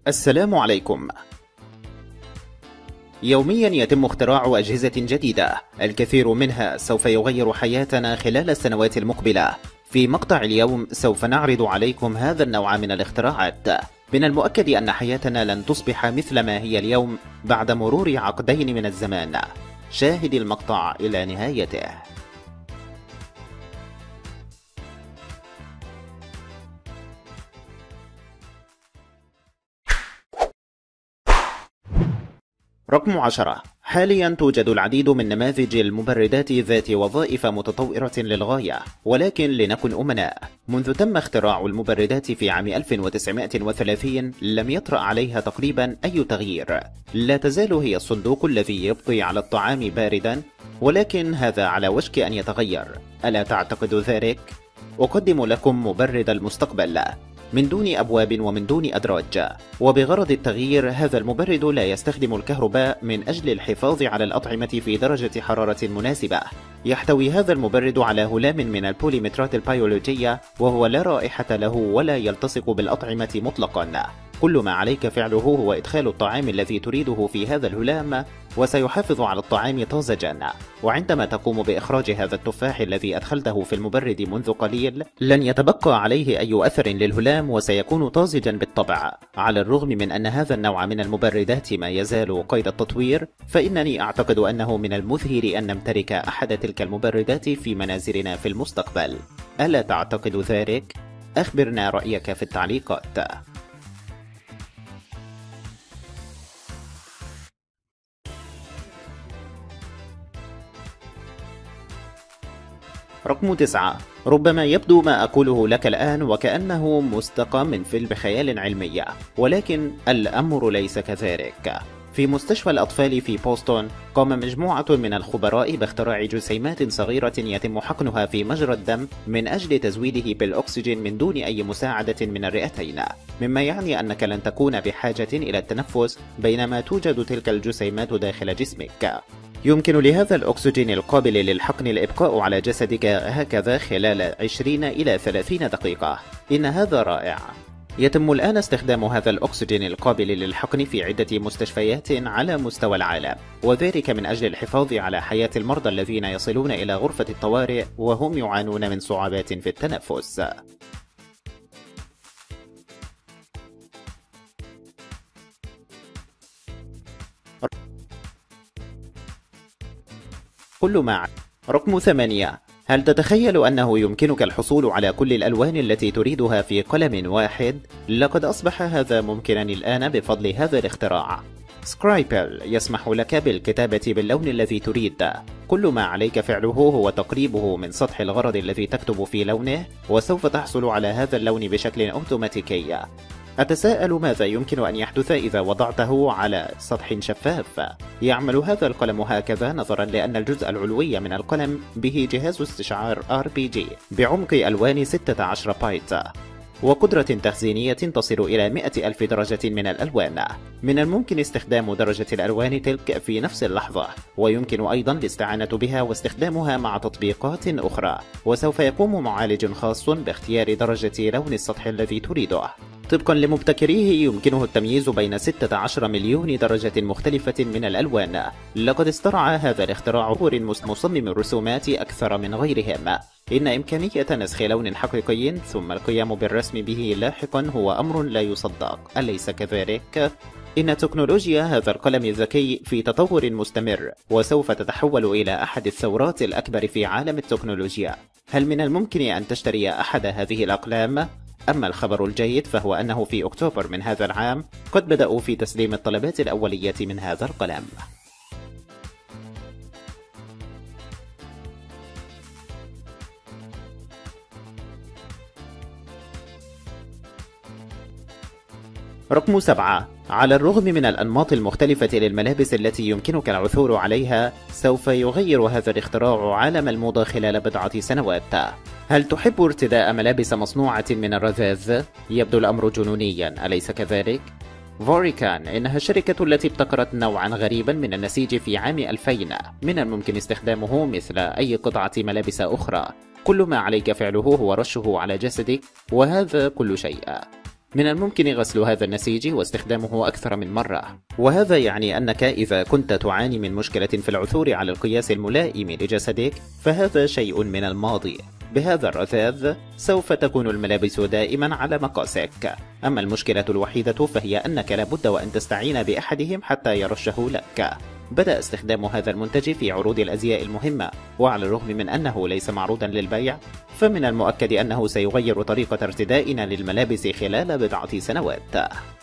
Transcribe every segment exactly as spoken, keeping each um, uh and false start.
السلام عليكم. يوميا يتم اختراع أجهزة جديدة، الكثير منها سوف يغير حياتنا خلال السنوات المقبلة. في مقطع اليوم سوف نعرض عليكم هذا النوع من الاختراعات. من المؤكد أن حياتنا لن تصبح مثل ما هي اليوم بعد مرور عقدين من الزمان. شاهد المقطع إلى نهايته. رقم عشرة. حاليا توجد العديد من نماذج المبردات ذات وظائف متطورة للغاية، ولكن لنكن أمناء، منذ تم اختراع المبردات في عام ألف وتسعمائة وثلاثين لم يطرأ عليها تقريبا أي تغيير. لا تزال هي الصندوق الذي يبقي على الطعام باردا، ولكن هذا على وشك أن يتغير. ألا تعتقد ذلك؟ أقدم لكم مبرد المستقبل، من دون أبواب ومن دون أدراج، وبغرض التغيير. هذا المبرد لا يستخدم الكهرباء من أجل الحفاظ على الأطعمة في درجة حرارة مناسبة. يحتوي هذا المبرد على هلام من البوليمترات البيولوجية، وهو لا رائحة له ولا يلتصق بالأطعمة مطلقا. كل ما عليك فعله هو إدخال الطعام الذي تريده في هذا الهلام، وسيحافظ على الطعام طازجا. وعندما تقوم بإخراج هذا التفاح الذي أدخلته في المبرد منذ قليل، لن يتبقى عليه أي أثر للهلام، وسيكون طازجا بالطبع. على الرغم من أن هذا النوع من المبردات ما يزال قيد التطوير، فإنني أعتقد أنه من المذهل أن نمتلك أحد تلك المبردات في منازلنا في المستقبل. ألا تعتقد ذلك؟ أخبرنا رأيك في التعليقات. رقم تسعة. ربما يبدو ما أقوله لك الآن وكأنه مستقى من فيلم خيال علمي، ولكن الأمر ليس كذلك. في مستشفى الأطفال في بوسطن قام مجموعة من الخبراء باختراع جسيمات صغيرة يتم حقنها في مجرى الدم من أجل تزويده بالأكسجين من دون أي مساعدة من الرئتين، مما يعني أنك لن تكون بحاجة إلى التنفس بينما توجد تلك الجسيمات داخل جسمك. يمكن لهذا الأكسجين القابل للحقن الإبقاء على جسدك هكذا خلال عشرين إلى ثلاثين دقيقة. إن هذا رائع. يتم الآن استخدام هذا الأكسجين القابل للحقن في عدة مستشفيات على مستوى العالم، وذلك من أجل الحفاظ على حياة المرضى الذين يصلون إلى غرفة الطوارئ وهم يعانون من صعوبات في التنفس. كل ما رقم ثمانية. هل تتخيل أنه يمكنك الحصول على كل الألوان التي تريدها في قلم واحد؟ لقد أصبح هذا ممكنا الآن بفضل هذا الاختراع. سكرايبل يسمح لك بالكتابة باللون الذي تريد. كل ما عليك فعله هو تقريبه من سطح الغرض الذي تكتب في لونه، وسوف تحصل على هذا اللون بشكل أوتوماتيكي. أتساءل ماذا يمكن أن يحدث إذا وضعته على سطح شفاف؟ يعمل هذا القلم هكذا نظرا لأن الجزء العلوي من القلم به جهاز استشعار آر بي جي بعمق ألوان ستة عشر بايت، وقدرة تخزينية تصل إلى مئة ألف درجة من الألوان. من الممكن استخدام درجة الألوان تلك في نفس اللحظة، ويمكن أيضا الاستعانة بها واستخدامها مع تطبيقات أخرى، وسوف يقوم معالج خاص باختيار درجة لون السطح الذي تريده. طبقا لمبتكريه يمكنه التمييز بين ستة عشر مليون درجة مختلفة من الألوان. لقد استرعى هذا الاختراع مصمم الرسومات أكثر من غيرهم. إن إمكانية نسخ لون حقيقي ثم القيام بالرسم به لاحقا هو أمر لا يصدق، أليس كذلك؟ إن تكنولوجيا هذا القلم الذكي في تطور مستمر، وسوف تتحول إلى أحد الثورات الأكبر في عالم التكنولوجيا. هل من الممكن أن تشتري أحد هذه الأقلام؟ أما الخبر الجيد فهو أنه في أكتوبر من هذا العام قد بدأوا في تسليم الطلبات الأولية من هذا القلم. رقم سبعة. على الرغم من الأنماط المختلفة للملابس التي يمكنك العثور عليها، سوف يغير هذا الاختراع عالم الموضة خلال بضعة سنوات. هل تحب ارتداء ملابس مصنوعة من الرذاذ؟ يبدو الأمر جنونيا، أليس كذلك؟ فوريكان إنها الشركة التي ابتكرت نوعا غريبا من النسيج في عام ألفين، من الممكن استخدامه مثل أي قطعة ملابس أخرى. كل ما عليك فعله هو رشه على جسدك، وهذا كل شيء. من الممكن غسل هذا النسيج واستخدامه أكثر من مرة، وهذا يعني أنك إذا كنت تعاني من مشكلة في العثور على القياس الملائم لجسدك فهذا شيء من الماضي. بهذا الرذاذ سوف تكون الملابس دائما على مقاسك، أما المشكلة الوحيدة فهي أنك لابد وأن تستعين بأحدهم حتى يرشه لك. بدأ استخدام هذا المنتج في عروض الأزياء المهمة، وعلى الرغم من أنه ليس معروضا للبيع فمن المؤكد أنه سيغير طريقة ارتدائنا للملابس خلال بضعة سنوات.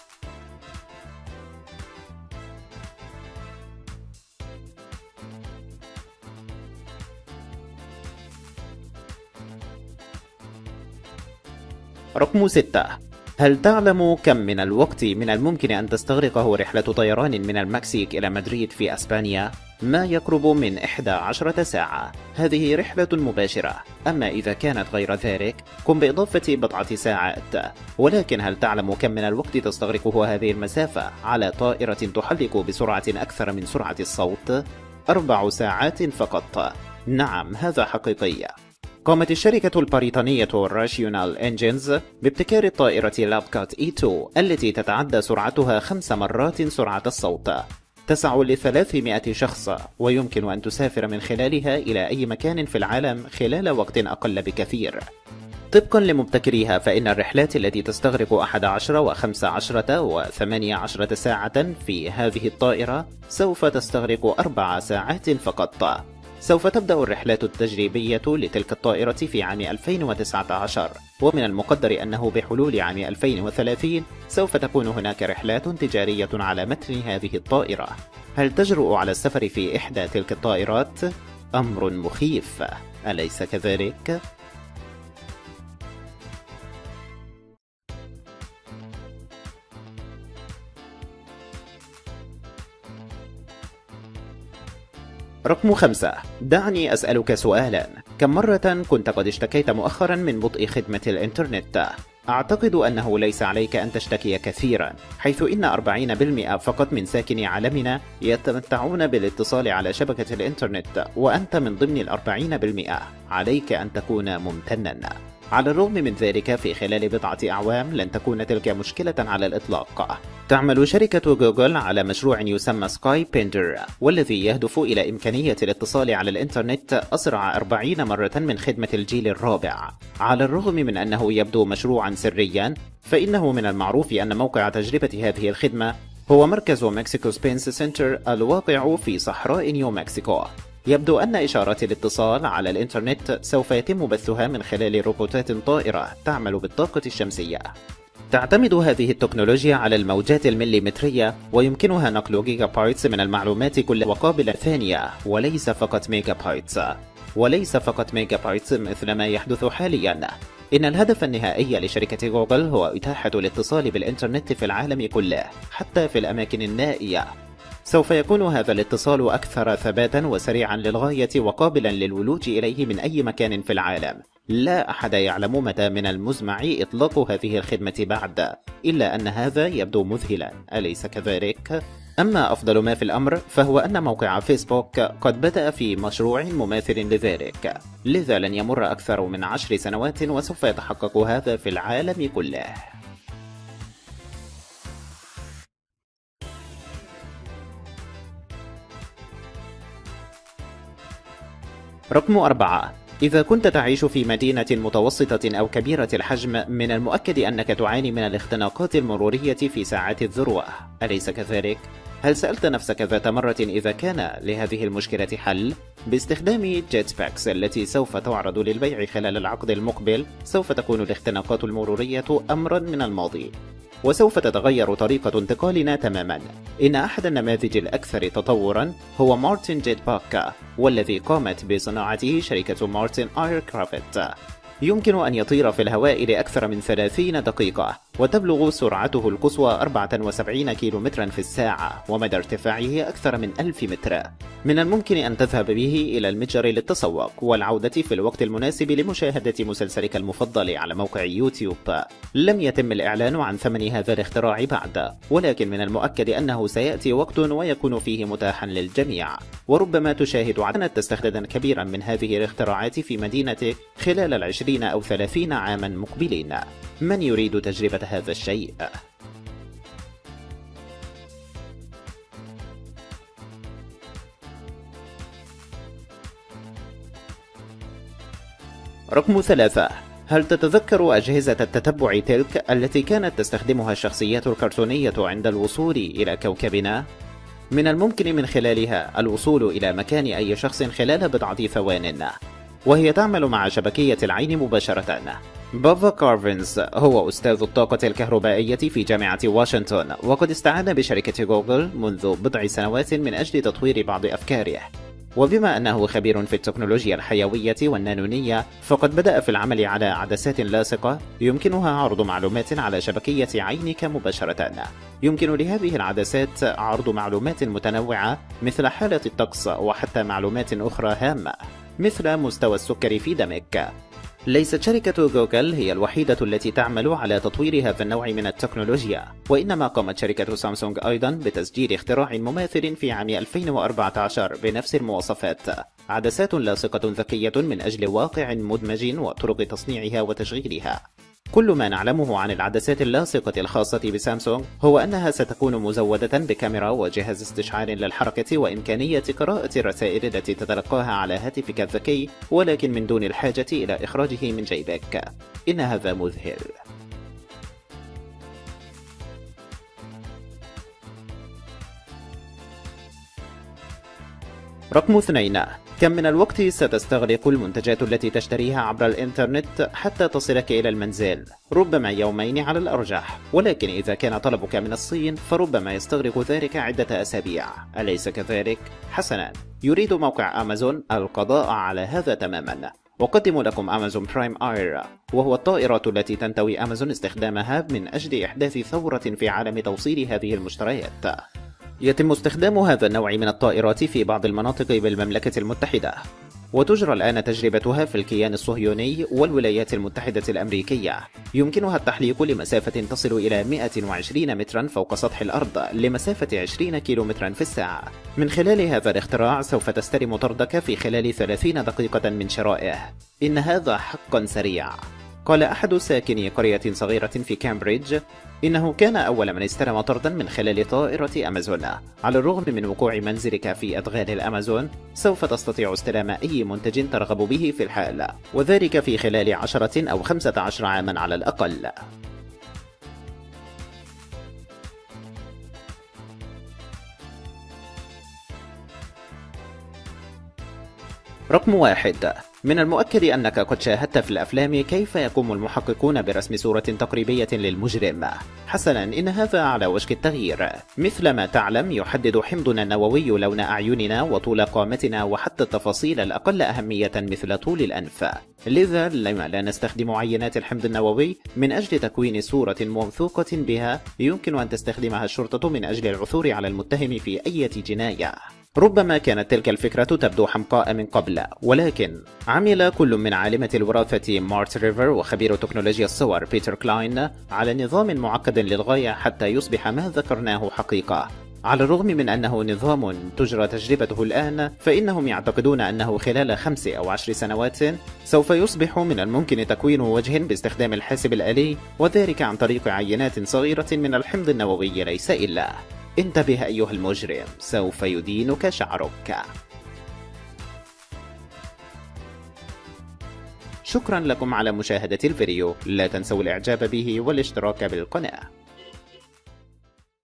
رقم ستة. هل تعلم كم من الوقت من الممكن أن تستغرقه رحلة طيران من المكسيك إلى مدريد في أسبانيا؟ ما يقرب من إحدى عشرة ساعة. هذه رحلة مباشرة، أما إذا كانت غير ذلك قم بإضافة بضعة ساعات. ولكن هل تعلم كم من الوقت تستغرقه هذه المسافة على طائرة تحلق بسرعة أكثر من سرعة الصوت؟ أربع ساعات فقط. نعم، هذا حقيقي. قامت الشركة البريطانية راشيونال إنجينز بابتكار الطائرة لابكات إي اثنين التي تتعدى سرعتها خمس مرات سرعة الصوت، تسع لثلاثمائة شخص، ويمكن أن تسافر من خلالها إلى أي مكان في العالم خلال وقت أقل بكثير. طبقا لمبتكريها فإن الرحلات التي تستغرق أحد عشر وخمس عشرة وثمانية عشرة ساعة في هذه الطائرة سوف تستغرق أربع ساعات فقط. سوف تبدأ الرحلات التجريبية لتلك الطائرة في عام ألفين وتسعة عشر، ومن المقدر أنه بحلول عام ألفين وثلاثين سوف تكون هناك رحلات تجارية على متن هذه الطائرة. هل تجرؤ على السفر في إحدى تلك الطائرات؟ أمر مخيف، أليس كذلك؟ رقم خمسة. دعني أسألك سؤالا، كم مرة كنت قد اشتكيت مؤخرا من بطء خدمة الإنترنت؟ أعتقد أنه ليس عليك أن تشتكي كثيرا، حيث إن أربعين بالمئة فقط من ساكني عالمنا يتمتعون بالاتصال على شبكة الإنترنت، وأنت من ضمن الأربعين بالمئة. عليك أن تكون ممتنا. على الرغم من ذلك في خلال بضعة أعوام لن تكون تلك مشكلة على الإطلاق. تعمل شركة جوجل على مشروع يسمى سكاي بيندر، والذي يهدف إلى إمكانية الاتصال على الإنترنت أسرع أربعين مرة من خدمة الجيل الرابع. على الرغم من أنه يبدو مشروعا سريا، فإنه من المعروف أن موقع تجربة هذه الخدمة هو مركز مكسيكو سبيس سنتر الواقع في صحراء نيو مكسيكو. يبدو أن إشارات الاتصال على الإنترنت سوف يتم بثها من خلال روبوتات طائرة تعمل بالطاقة الشمسية. تعتمد هذه التكنولوجيا على الموجات المليمترية، ويمكنها نقل جيجا بايتس من المعلومات كل وقابل ثانية، وليس فقط ميجا بايتس. وليس فقط ميجا بايتس مثل ما يحدث حاليا. إن الهدف النهائي لشركة جوجل هو إتاحة الاتصال بالإنترنت في العالم كله، حتى في الأماكن النائية. سوف يكون هذا الاتصال أكثر ثباتا وسريعا للغاية وقابلا للولوج إليه من أي مكان في العالم. لا أحد يعلم متى من المزمع إطلاق هذه الخدمة بعد، إلا أن هذا يبدو مذهلا، أليس كذلك؟ أما أفضل ما في الأمر فهو أن موقع فيسبوك قد بدأ في مشروع مماثل لذلك، لذا لن يمر أكثر من عشر سنوات وسوف يتحقق هذا في العالم كله. رقم أربعة. إذا كنت تعيش في مدينة متوسطة أو كبيرة الحجم من المؤكد أنك تعاني من الاختناقات المرورية في ساعات الذروة، أليس كذلك؟ هل سألت نفسك ذات مرة إذا كان لهذه المشكلة حل؟ باستخدام جيت باكس التي سوف تعرض للبيع خلال العقد المقبل سوف تكون الاختناقات المرورية أمرا من الماضي، وسوف تتغير طريقة انتقالنا تماما. إن أحد النماذج الأكثر تطورا هو مارتن جيت باك، والذي قامت بصناعته شركة مارتن ايركرافت. يمكن أن يطير في الهواء لأكثر من ثلاثين دقيقة، وتبلغ سرعته القصوى أربعة وسبعين كيلومترا في الساعة، ومدى ارتفاعه أكثر من ألف متر. من الممكن أن تذهب به إلى المتجر للتسوق والعودة في الوقت المناسب لمشاهدة مسلسلك المفضل على موقع يوتيوب. لم يتم الإعلان عن ثمن هذا الاختراع بعد، ولكن من المؤكد أنه سيأتي وقت ويكون فيه متاحا للجميع، وربما تشاهد عددا تستخدما كبيرا من هذه الاختراعات في مدينتك خلال العشرين أو ثلاثين عاما مقبلين. من يريد تجربة هذا الشيء؟ رقم ثلاثة. هل تتذكر أجهزة التتبع تلك التي كانت تستخدمها الشخصيات الكرتونية عند الوصول إلى كوكبنا؟ من الممكن من خلالها الوصول إلى مكان أي شخص خلال بضعة ثوان، وهي تعمل مع شبكية العين مباشرة. بافا كارفينز هو أستاذ الطاقة الكهربائية في جامعة واشنطن، وقد استعان بشركة جوجل منذ بضع سنوات من أجل تطوير بعض أفكاره. وبما أنه خبير في التكنولوجيا الحيوية والنانونية، فقد بدأ في العمل على عدسات لاصقة يمكنها عرض معلومات على شبكية عينك مباشرة. يمكن لهذه العدسات عرض معلومات متنوعة مثل حالة الطقس وحتى معلومات أخرى هامة مثل مستوى السكر في دمك. ليست شركة جوجل هي الوحيدة التي تعمل على تطوير هذا النوع من التكنولوجيا، وإنما قامت شركة سامسونج أيضا بتسجيل اختراع مماثل في عام ألفين وأربعة عشر بنفس المواصفات، عدسات لاصقة ذكية من أجل واقع مدمج وطرق تصنيعها وتشغيلها. كل ما نعلمه عن العدسات اللاصقة الخاصة بسامسونج هو أنها ستكون مزودة بكاميرا وجهاز استشعار للحركة وإمكانية قراءة الرسائل التي تتلقاها على هاتفك الذكي، ولكن من دون الحاجة إلى إخراجه من جيبك. إن هذا مذهل. رقم اثنين. كم من الوقت ستستغرق المنتجات التي تشتريها عبر الإنترنت حتى تصلك إلى المنزل؟ ربما يومين على الأرجح، ولكن إذا كان طلبك من الصين فربما يستغرق ذلك عدة أسابيع، أليس كذلك؟ حسنا، يريد موقع أمازون القضاء على هذا تماما. أقدم لكم أمازون برايم آير، وهو الطائرة التي تنتوي أمازون استخدامها من أجل إحداث ثورة في عالم توصيل هذه المشتريات. يتم استخدام هذا النوع من الطائرات في بعض المناطق بالمملكة المتحدة، وتجرى الآن تجربتها في الكيان الصهيوني والولايات المتحدة الأمريكية. يمكنها التحليق لمسافة تصل إلى مئة وعشرين مترا فوق سطح الأرض لمسافة عشرين كيلومترا في الساعة. من خلال هذا الاختراع سوف تستلم طردك في خلال ثلاثين دقيقة من شرائه. إن هذا حقا سريع. قال أحد ساكني قرية صغيرة في كامبريدج إنه كان أول من استلم طردا من خلال طائرة أمازون. على الرغم من وقوع منزلك في أدغال الأمازون، سوف تستطيع استلام أي منتج ترغب به في الحال، وذلك في خلال عشرة أو خمسة عشر عاما على الأقل. رقم واحد. من المؤكد أنك قد شاهدت في الأفلام كيف يقوم المحققون برسم صورة تقريبية للمجرم. حسنا، إن هذا على وشك التغيير. مثل ما تعلم، يحدد حمضنا النووي لون أعيننا وطول قامتنا وحتى التفاصيل الأقل أهمية مثل طول الأنف. لذا لما لا نستخدم عينات الحمض النووي من أجل تكوين صورة موثوقة بها يمكن أن تستخدمها الشرطة من أجل العثور على المتهم في أي جناية. ربما كانت تلك الفكرة تبدو حمقاء من قبل، ولكن عمل كل من عالمة الوراثة مارت ريفر وخبير تكنولوجيا الصور بيتر كلاين على نظام معقد للغاية حتى يصبح ما ذكرناه حقيقة. على الرغم من أنه نظام تجرى تجربته الآن، فإنهم يعتقدون أنه خلال خمس أو عشر سنوات سوف يصبح من الممكن تكوين وجه باستخدام الحاسب الآلي، وذلك عن طريق عينات صغيرة من الحمض النووي ليس إلا. انتبه أيها المجرم، سوف يدينك شعرك. شكرا لكم على مشاهدة الفيديو، لا تنسوا الإعجاب به والاشتراك بالقناة.